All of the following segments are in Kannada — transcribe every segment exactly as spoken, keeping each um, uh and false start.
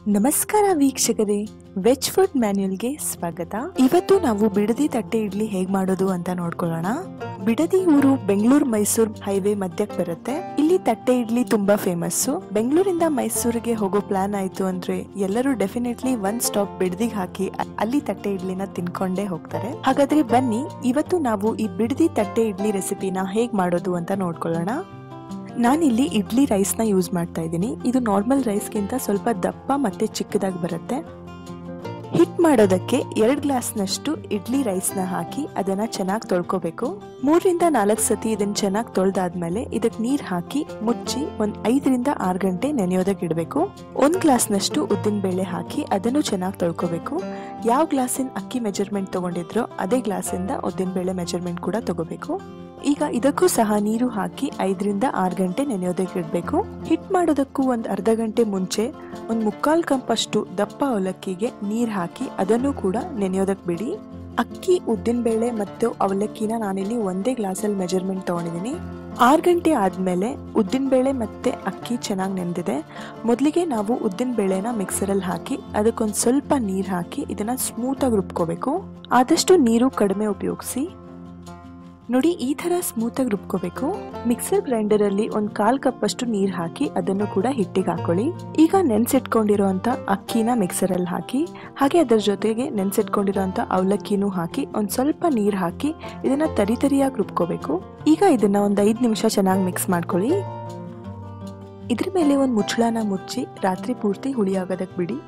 ನಮಸ್ಕಾರ ವೀಕ್ಷಕರೇ, ವೆಜ್ ಫುಡ್ ಮ್ಯಾನ್ಯುಯಲ್ ಗೆ ಸ್ವಾಗತ. ಇವತ್ತು ನಾವು ಬಿಡದಿ ತಟ್ಟೆ ಇಡ್ಲಿ ಹೇಗ್ ಮಾಡೋದು ಅಂತ ನೋಡ್ಕೊಳ್ಳೋಣ. ಬಿಡದಿ ಊರು ಬೆಂಗಳೂರು ಮೈಸೂರು ಹೈವೇ ಮಧ್ಯಕ್ಕೆ ಬರುತ್ತೆ. ಇಲ್ಲಿ ತಟ್ಟೆ ಇಡ್ಲಿ ತುಂಬಾ ಫೇಮಸ್. ಬೆಂಗಳೂರಿಂದ ಮೈಸೂರಿಗೆ ಹೋಗೋ ಪ್ಲಾನ್ ಆಯ್ತು ಅಂದ್ರೆ ಎಲ್ಲರೂ ಡೆಫಿನೆಟ್ಲಿ ಒನ್ ಸ್ಟಾಪ್ ಬಿಡದಿಗೆ ಹಾಕಿ ಅಲ್ಲಿ ತಟ್ಟೆ ಇಡ್ಲಿನ ತಿನ್ಕೊಂಡೇ ಹೋಗ್ತಾರೆ. ಹಾಗಾದ್ರೆ ಬನ್ನಿ, ಇವತ್ತು ನಾವು ಈ ಬಿಡದಿ ತಟ್ಟೆ ಇಡ್ಲಿ ರೆಸಿಪಿನ ಹೇಗ್ ಮಾಡೋದು ಅಂತ ನೋಡ್ಕೊಳ್ಳೋಣ. ನಾನಿಲ್ಲಿ ಇಡ್ಲಿ ರೈಸ್ ನ ಯೂಸ್ ಮಾಡ್ತಾ ಇದ್ದೀನಿ. ಇದು ನಾರ್ಮಲ್ ರೈಸ್ಗಿಂತ ಸ್ವಲ್ಪ ದಪ್ಪ ಮತ್ತೆ ಚಿಕ್ಕದಾಗಿ ಬರುತ್ತೆ. ಹಿಟ್ ಮಾಡೋದಕ್ಕೆ ಎರಡು ಗ್ಲಾಸ್ ನಷ್ಟು ಇಡ್ಲಿ ರೈಸ್ ನ ಹಾಕಿ ಅದನ್ನ ಚೆನ್ನಾಗಿ ತೊಳ್ಕೋಬೇಕು. ಮೂರರಿಂದ ನಾಲ್ಕು ಸತಿ ಇದನ್ನ ಚೆನ್ನಾಗಿ ತೊಳೆದಾದ್ಮೇಲೆ ಇದಕ್ಕೆ ನೀರ್ ಹಾಕಿ ಮುಚ್ಚಿ ಒಂದ್ ಐದರಿಂದ ಆರು ಗಂಟೆ ನೆನೆಯೋದಕ್ಕೆ ಇಡಬೇಕು. ಒಂದ್ ಗ್ಲಾಸ್ ನಷ್ಟು ಉದ್ದಿನ ಬೇಳೆ ಹಾಕಿ ಅದನ್ನು ಚೆನ್ನಾಗಿ ತೊಳ್ಕೋಬೇಕು. ಯಾವ ಗ್ಲಾಸಿನ ಅಕ್ಕಿ ಮೆಜರ್ಮೆಂಟ್ ತಗೊಂಡಿದ್ರೋ ಅದೇ ಗ್ಲಾಸಿಂದ ಉದ್ದಿನ ಬೇಳೆ ಮೆಜರ್ಮೆಂಟ್ ಕೂಡ ತಗೋಬೇಕು. ಈಗ ಇದಕ್ಕೂ ಸಹ ನೀರು ಹಾಕಿ ಐದರಿಂದ ಆರು ಗಂಟೆ ನೆನೆಯೋದಕ್ಕೆ ಇಡಬೇಕು. ಹಿಟ್ ಮಾಡೋದಕ್ಕೂ ಒಂದ್ ಅರ್ಧ ಗಂಟೆ ಮುಂಚೆ ಒಂದ್ ಮುಕ್ಕಾಲ್ ಕಪ್ ಅಷ್ಟು ದಪ್ಪ ಅವಲಕ್ಕಿಗೆ ನೀರ್ ಹಾಕಿ ಅದನ್ನು ಕೂಡ ನೆನೆಯೋದಕ್ಕೆ ಬಿಡಿ. ಅಕ್ಕಿ, ಉದ್ದಿನ ಬೇಳೆ ಮತ್ತು ಅವಲಕ್ಕಿನ ನಾನಿಲ್ಲಿ ಒಂದೇ ಗ್ಲಾಸಲ್ಲಿ ಮೆಜರ್ಮೆಂಟ್ ತಗೊಂಡಿದ್ದೀನಿ. ಆರು ಗಂಟೆ ಆದ್ಮೇಲೆ ಉದ್ದಿನ ಬೇಳೆ ಮತ್ತೆ ಅಕ್ಕಿ ಚೆನ್ನಾಗಿ ನೆಂದಿದೆ. ಮೊದಲಿಗೆ ನಾವು ಉದ್ದಿನ ಬೇಳೆನ ಮಿಕ್ಸರಲ್ಲಿ ಹಾಕಿ ಅದಕ್ಕೊಂದು ಸ್ವಲ್ಪ ನೀರು ಹಾಕಿ ಇದನ್ನ ಸ್ಮೂತ್ ಆಗಿ ರುಬ್ಕೋಬೇಕು. ಆದಷ್ಟು ನೀರು ಕಡಿಮೆ ಉಪಯೋಗಿಸಿ. ನೋಡಿ, ಈ ತರ ಸ್ಮೂತ್ ಆಗಿ ರುಬ್ಕೋಬೇಕು. ಮಿಕ್ಸರ್ ಗ್ರೈಂಡರ್ ಅಲ್ಲಿ ಒಂದ್ ಕಾಲ್ ಕಪ್ ಅಷ್ಟು ನೀರ್ ಹಾಕಿ ಅದನ್ನು ಕೂಡ ಹಿಟ್ಟಿಗೆ ಹಾಕೊಳ್ಳಿ. ಈಗ ನೆನ್ಸಿಟ್ಕೊಂಡಿರೋಂತ ಅಕ್ಕಿನ ಮಿಕ್ಸರ್ ಅಲ್ಲಿ ಹಾಕಿ, ಹಾಗೆ ಅದರ ಜೊತೆಗೆ ನೆನ್ಸಿಟ್ಕೊಂಡಿರೋಂತ ಅವಲಕ್ಕಿನೂ ಹಾಕಿ ಒಂದ್ ಸ್ವಲ್ಪ ನೀರ್ ಹಾಕಿ ಇದನ್ನ ತರಿ ತರಿಯಾಗಿ ರುಬ್ಕೋಬೇಕು. ಈಗ ಇದನ್ನ ಒಂದ್ ಐದ್ ನಿಮಿಷ ಚೆನ್ನಾಗಿ ಮಿಕ್ಸ್ ಮಾಡ್ಕೊಳ್ಳಿ. ಇದ್ರ ಮೇಲೆ ಒಂದ್ ಮುಚ್ಚಳನ ಮುಚ್ಚಿ ರಾತ್ರಿ ಪೂರ್ತಿ ಹುಳಿ ಆಗೋದಕ್ ಬಿಡಿ.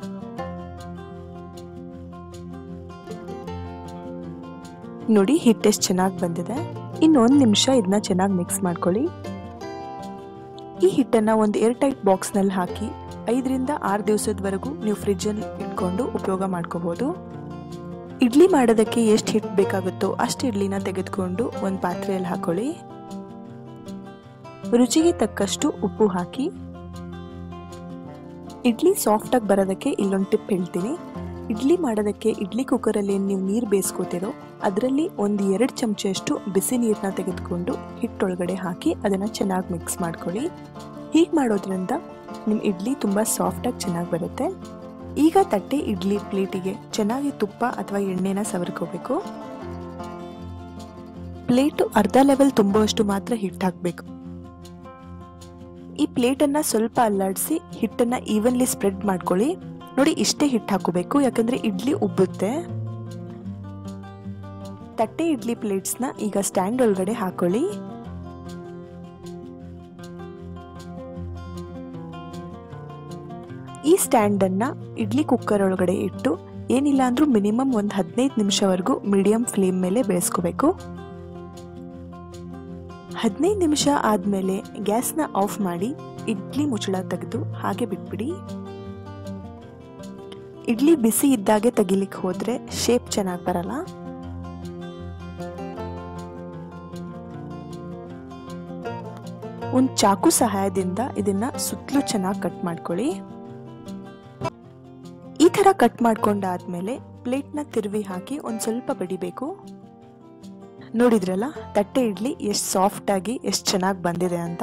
ನೋಡಿ, ಹಿಟ್ಟು ಎಷ್ಟು ಚೆನ್ನಾಗಿ ಬಂದಿದೆ. ಇನ್ನೊಂದು ನಿಮಿಷ ಇದನ್ನ ಚೆನ್ನಾಗಿ ಮಿಕ್ಸ್ ಮಾಡ್ಕೊಳ್ಳಿ. ಈ ಹಿಟ್ಟನ್ನ ಒಂದು ಏರ್ ಟೈಟ್ ಬಾಕ್ಸ್ ನಲ್ಲಿ ಹಾಕಿ ಐದರಿಂದ ಆರು ದಿವಸದವರೆಗೂ ನೀವು ಫ್ರಿಜ್ ಅಲ್ಲಿ ಇಟ್ಕೊಂಡು ಉಪಯೋಗ ಮಾಡ್ಕೋಬಹುದು. ಇಡ್ಲಿ ಮಾಡೋದಕ್ಕೆ ಎಷ್ಟು ಹಿಟ್ಟು ಬೇಕಾಗುತ್ತೋ ಅಷ್ಟು ಇಡ್ಲಿನ ತೆಗೆದುಕೊಂಡು ಒಂದು ಪಾತ್ರೆಯಲ್ಲಿ ಹಾಕೊಳ್ಳಿ. ರುಚಿಗೆ ತಕ್ಕಷ್ಟು ಉಪ್ಪು ಹಾಕಿ. ಇಡ್ಲಿ ಸಾಫ್ಟ್ ಆಗಿ ಬರೋದಕ್ಕೆ ಇಲ್ಲೊಂದು ಟಿಪ್ ಹೇಳ್ತೀನಿ. ಇಡ್ಲಿ ಮಾಡೋದಕ್ಕೆ ಇಡ್ಲಿ ಕುಕ್ಕರಲ್ಲಿ ನೀವು ನೀರು ಬೇಯಿಸ್ಕೋತಿರೋ ಅದರಲ್ಲಿ ಒಂದು ಎರಡು ಚಮಚೆಯಷ್ಟು ಬಿಸಿ ನೀರನ್ನ ತೆಗೆದುಕೊಂಡು ಹಿಟ್ಟೊಳಗಡೆ ಹಾಕಿ ಅದನ್ನು ಚೆನ್ನಾಗಿ ಮಿಕ್ಸ್ ಮಾಡ್ಕೊಳ್ಳಿ. ಹೀಗೆ ಮಾಡೋದ್ರಿಂದ ನಿಮ್ಮ ಇಡ್ಲಿ ತುಂಬ ಸಾಫ್ಟಾಗಿ ಚೆನ್ನಾಗಿ ಬರುತ್ತೆ. ಈಗ ತಟ್ಟೆ ಇಡ್ಲಿ ಪ್ಲೇಟಿಗೆ ಚೆನ್ನಾಗಿ ತುಪ್ಪ ಅಥವಾ ಎಣ್ಣೆನ ಸವರ್ಕೋಬೇಕು. ಪ್ಲೇಟು ಅರ್ಧ ಲೆವೆಲ್ ತುಂಬುವಷ್ಟು ಮಾತ್ರ ಹಿಟ್ಟು ಹಾಕಬೇಕು. ಈ ಪ್ಲೇಟನ್ನು ಸ್ವಲ್ಪ ಅಲ್ಲಾಡಿಸಿ ಹಿಟ್ಟನ್ನು ಈವನ್ಲಿ ಸ್ಪ್ರೆಡ್ ಮಾಡ್ಕೊಳ್ಳಿ. ನೋಡಿ, ಇಷ್ಟೇ ಹಿಟ್ಟು ಹಾಕೋಬೇಕು, ಯಾಕಂದ್ರೆ ಇಡ್ಲಿ ಉಬ್ಬುತ್ತೆ. ತಟ್ಟೆ ಇಡ್ಲಿ ಪ್ಲೇಟ್ಸ್ ನ ಈಗ ಸ್ಟ್ಯಾಂಡ್ ಒಳಗಡೆ ಹಾಕೊಳ್ಳಿ. ಈ ಸ್ಟ್ಯಾಂಡ್ ಅನ್ನ ಇಡ್ಲಿ ಕುಕ್ಕರ್ ಒಳಗಡೆ ಇಟ್ಟು ಏನಿಲ್ಲ ಅಂದ್ರೂ ಮಿನಿಮಮ್ ಒಂದ್ ಹದಿನೈದು ನಿಮಿಷವರೆಗೂ ಮೀಡಿಯಂ ಫ್ಲೇಮ್ ಮೇಲೆ ಬೇಯಿಸ್ಕೋಬೇಕು. ಹದಿನೈದು ನಿಮಿಷ ಆದ್ಮೇಲೆ ಗ್ಯಾಸ್ನ ಆಫ್ ಮಾಡಿ ಇಡ್ಲಿ ಮುಚ್ಚಳ ತೆಗೆದು ಹಾಗೆ ಬಿಟ್ಬಿಡಿ. ಇಡ್ಲಿ ಬಿಸಿ ಇದ್ದಾಗೆ ತೆಗಿಲಿಕ್ಕೆ ಹೋದ್ರೆ ಶೇಪ್ ಚೆನ್ನಾಗಿ ಬರಲ್ಲ. ಒಂದು ಚಾಕು ಸಹಾಯದಿಂದ ಇದನ್ನ ಸುತ್ತಲೂ ಚೆನ್ನಾಗಿ ಕಟ್ ಮಾಡ್ಕೊಳ್ಳಿ. ಈ ತರ ಕಟ್ ಮಾಡ್ಕೊಂಡಾದ್ಮೇಲೆ ಪ್ಲೇಟ್ನ ತಿರುವಿ ಹಾಕಿ ಒಂದ್ ಸ್ವಲ್ಪ ಬಡಿಬೇಕು. ನೋಡಿದ್ರಲ್ಲ, ತಟ್ಟೆ ಇಡ್ಲಿ ಎಷ್ಟು ಸಾಫ್ಟ್ ಆಗಿ ಎಷ್ಟು ಚೆನ್ನಾಗಿ ಬಂದಿದೆ ಅಂತ.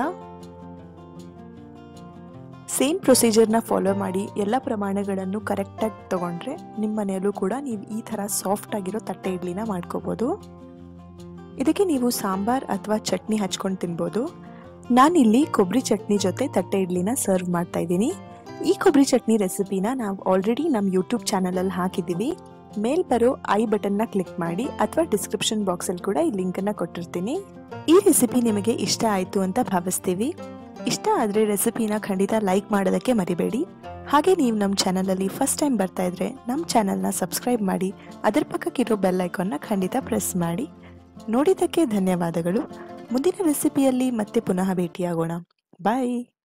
ಸೇಮ್ ಪ್ರೊಸೀಜರ್ನ ಫಾಲೋ ಮಾಡಿ ಎಲ್ಲ ಪ್ರಮಾಣಗಳನ್ನು ಕರೆಕ್ಟಾಗಿ ತಗೊಂಡ್ರೆ ನಿಮ್ಮ ಮನೆಯಲ್ಲೂ ಕೂಡ ನೀವು ಈ ಥರ ಸಾಫ್ಟ್ ಆಗಿರೋ ತಟ್ಟೆ ಇಡ್ಲಿನ ಮಾಡ್ಕೋಬೋದು. ಇದಕ್ಕೆ ನೀವು ಸಾಂಬಾರ್ ಅಥವಾ ಚಟ್ನಿ ಹಚ್ಕೊಂಡು ತಿನ್ಬೋದು. ನಾನಿಲ್ಲಿ ಕೊಬ್ಬರಿ ಚಟ್ನಿ ಜೊತೆ ತಟ್ಟೆ ಇಡ್ಲಿನ ಸರ್ವ್ ಮಾಡ್ತಾ ಇದ್ದೀನಿ. ಈ ಕೊಬ್ಬರಿ ಚಟ್ನಿ ರೆಸಿಪಿನ ನಾವು ಆಲ್ರೆಡಿ ನಮ್ಮ ಯೂಟ್ಯೂಬ್ ಚಾನಲಲ್ಲಿ ಹಾಕಿದ್ದೀವಿ. ಮೇಲ್ ಬರೋ ಐ ಬಟನ್ನ ಕ್ಲಿಕ್ ಮಾಡಿ ಅಥವಾ ಡಿಸ್ಕ್ರಿಪ್ಷನ್ ಬಾಕ್ಸಲ್ಲಿ ಕೂಡ ಈ ಲಿಂಕನ್ನು ಕೊಟ್ಟಿರ್ತೀನಿ. ಈ ರೆಸಿಪಿ ನಿಮಗೆ ಇಷ್ಟ ಆಯಿತು ಅಂತ ಭಾವಿಸ್ತೀವಿ. ಇಷ್ಟ ಆದರೆ ರೆಸಿಪಿನ ಖಂಡಿತ ಲೈಕ್ ಮಾಡೋದಕ್ಕೆ ಮರಿಬೇಡಿ. ಹಾಗೆ ನೀವು ನಮ್ಮ ಚಾನಲಲ್ಲಿ ಫಸ್ಟ್ ಟೈಮ್ ಬರ್ತಾ ಇದ್ರೆ ನಮ್ಮ ಚಾನಲ್ನ ಸಬ್ಸ್ಕ್ರೈಬ್ ಮಾಡಿ, ಅದರ ಪಕ್ಕಕ್ಕಿರೋ ಬೆಲ್ ಐಕಾನ್ನ ಖಂಡಿತ ಪ್ರೆಸ್ ಮಾಡಿ. ನೋಡಿದ್ದಕ್ಕೆ ಧನ್ಯವಾದಗಳು. ಮುಂದಿನ ರೆಸಿಪಿಯಲ್ಲಿ ಮತ್ತೆ ಪುನಃ ಭೇಟಿಯಾಗೋಣ. ಬಾಯ್.